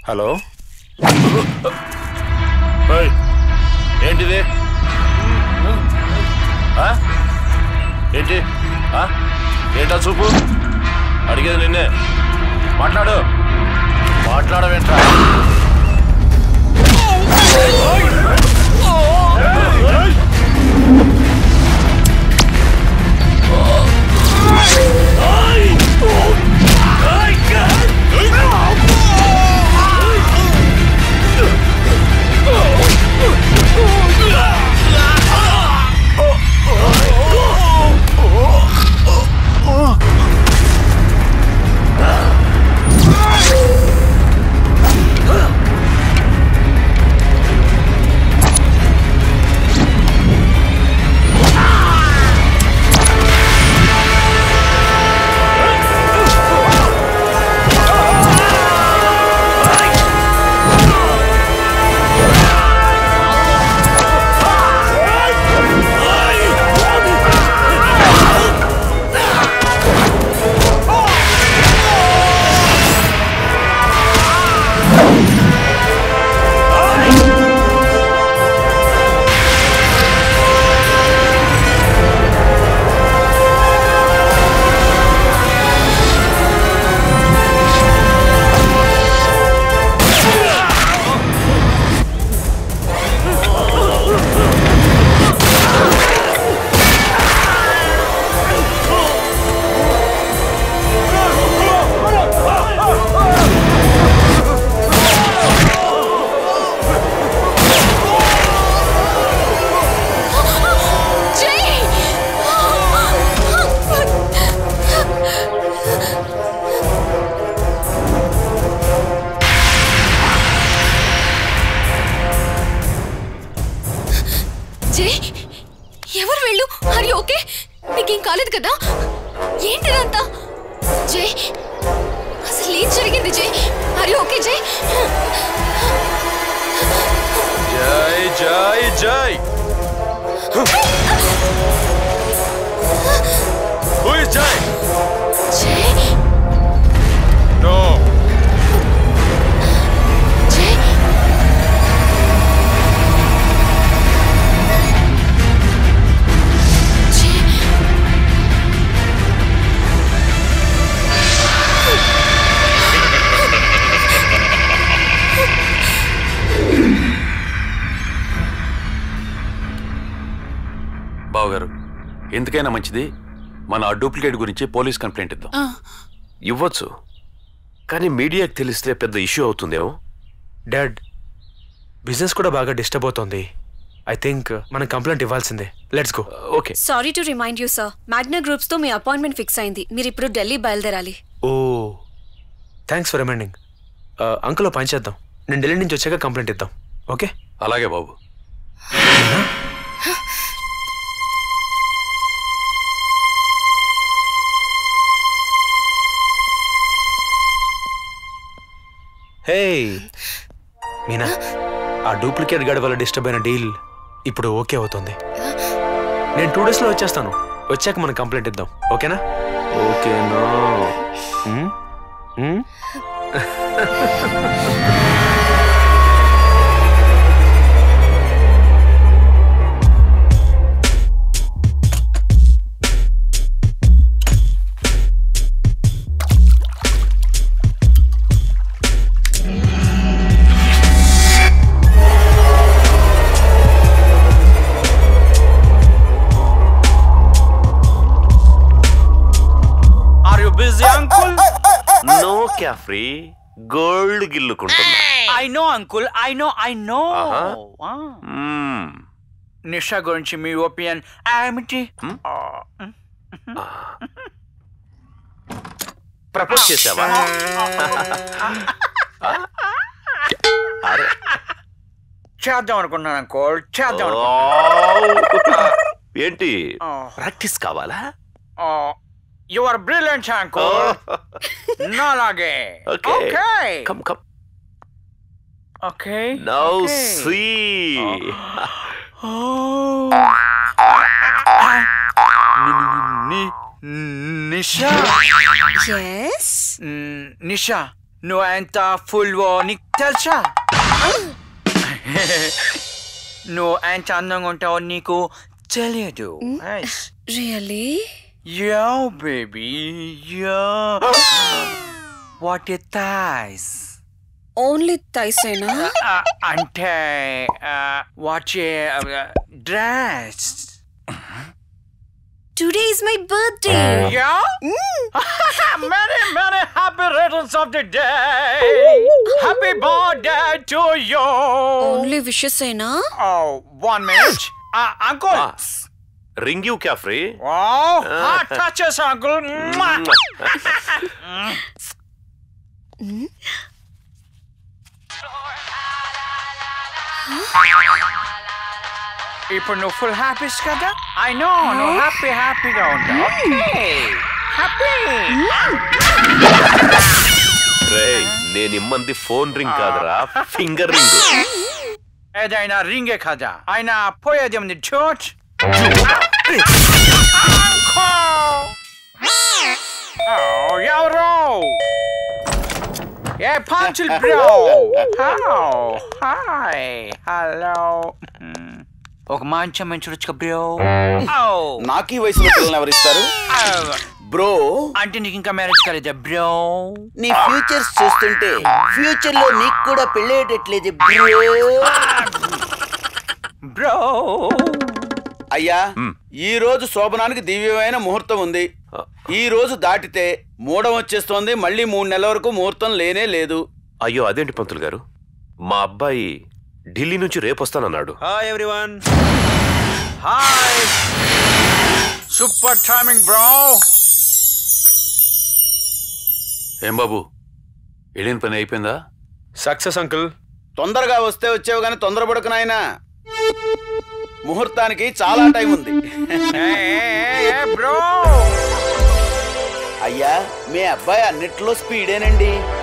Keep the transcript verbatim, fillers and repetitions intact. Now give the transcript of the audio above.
Hello ఏంటిది ఏంటి ఏంటా చూపు అడిగేది నిన్నే మాట్లాడు మాట్లాడవేంట్రా ఎందుకైనా మంచిది మన డూప్లికేట్ గురించి పోలీస్ కంప్లైంట్ ఇద్దాం. ఇవ్వచ్చు, కానీ మీడియాకి తెలిస్తే పెద్ద ఇష్యూ అవుతుందేమో. డాడ్, బిజినెస్ కూడా బాగా డిస్టర్బ్ అవుతుంది. ఐ థింక్ మనం కంప్లైంట్ ఇవ్వాల్సిందే. Let's go. Okay. Sorry to remind you sir, Magna groups తో మీ అపాయింట్మెంట్ ఫిక్స్ అయింది. మీరు ఇప్పుడు ఢిల్లీ బయలుదేరాలి. Oh, thanks for reminding. Uncle పని చేద్దాం, నేను ఢిల్లీ నుంచి వచ్చాక కంప్లైంట్ ఇద్దాం. ఓకే? అలాగే బాబు. హే మీనా, ఆ డూప్లికేట్ గడి వల్ల డిస్టర్బ్ అయిన డీల్ ఇప్పుడు ఓకే అవుతుంది. నేను టూ డేస్లో వచ్చేస్తాను. వచ్చాక మనం కంప్లైంట్ ఇద్దాం. ఓకేనా? ఓకేనా? ఫ్రీ గోల్డ్ గిల్లుకుంటున్నా. I know uncle, I know I know. Nisha గురించి మీ ఒపీనియన్ ఏమిటి? ప్రపోజ్ చేసావా? చేద్దాం అనుకున్నాను అంకుల్, చేద్దాం. ఏంటి ప్రాక్టీస్ కావాలా? You are brilliant, uncle. Nalage. Okay. Okay. Come, come. Okay. Now okay. see. Oh. Nisha. Yes. Nisha, నువ్వు ఎంత ఫుల్ ఓ నీకు తెలుసా? నువ్వు ఎంత అందంగా ఉంటావో నీకు తెలియదు. Really? Yeah baby yeah. What a thighs. Only థైసేనా? అంటే what a dress. Today is my birthday. Yeah? many, many happy returns of the day. Happy birthday to you. Only wishes ఏనా? Oh, one minute. Uh, uncle. Ring you క్యా free? Oh, hot touches, uncle. ఇప్పుడు నువ్వు full happies కదా? I know నువ్వు happy హ్యాపీగా ఉంటావు. Happy. రేయ్, నేను ఇమ్మంది ఫోన్ రింగ్ కాదురా, ఫింగర్ రింగ్. ఏదైనా రింగే కదా, ఆయన పోయేది ఉంది. చోట్ ఎవరో ఏ పంచులు బ్రో. Hi hello. ఒక మంచి మంచి రుచిగా బ్రో. నాకు ఈ వయసులో పిల్లలు ఎవరిస్తారు బ్రో? అంటే నీకు ఇంకా మ్యారేజ్ కాలేదా బ్రో? నీ ఫ్యూచర్స్ చూస్తుంటే ఫ్యూచర్ లో నీకు కూడా పెళ్ళేటట్లేదు బ్రో. బ్రో అయ్యా, ఈ రోజు శోభనానికి దివ్యమైన ముహూర్తం ఉంది. ఈ రోజు దాటితే మూడం వచ్చేస్తోంది. మళ్ళీ మూడు నెలల వరకు ముహూర్తం లేనే లేదు. అయ్యో, అదేంటి పంతులు గారు, మా అబ్బాయి ఢిల్లీ నుంచి రేపు వస్తానన్నాడు. Hi everyone. Hi. Super timing bro. ఏం బాబు, వెళ్ళిన పని అయిపోయిందా? Success uncle. తొందరగా వస్తే వచ్చేవు గానీ తొందరపడకు నాయనా. ముహూర్తానికి చాలా టైం ఉంది. బ్రో అయ్యా, మీ అబ్బాయి అన్నిట్లో స్పీడేనండి.